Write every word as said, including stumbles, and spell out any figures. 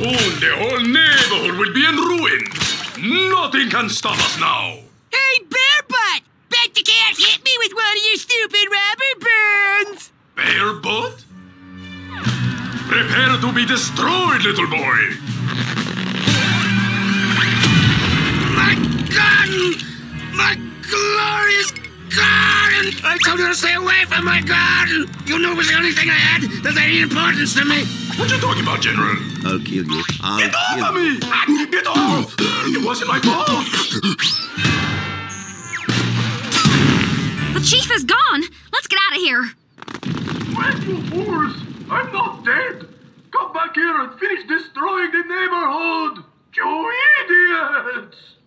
Soon the whole neighborhood will be in ruins. Nothing can stop us now. Hey, Bear Butt! Bet you can't hit me with one of your stupid rubber burns! Bear Butt? Prepare to be destroyed, little boy. My garden! My glorious garden! I told you to stay away from my garden! You knew it was the only thing I had that had any importance to me! What you talking about, General? I'll kill you. I'll Get kill off of me! Get off! It wasn't my fault! The chief is gone! Let's get out of here! Wait, you fools! I'm not dead! Come back here and finish destroying the neighborhood! You idiots!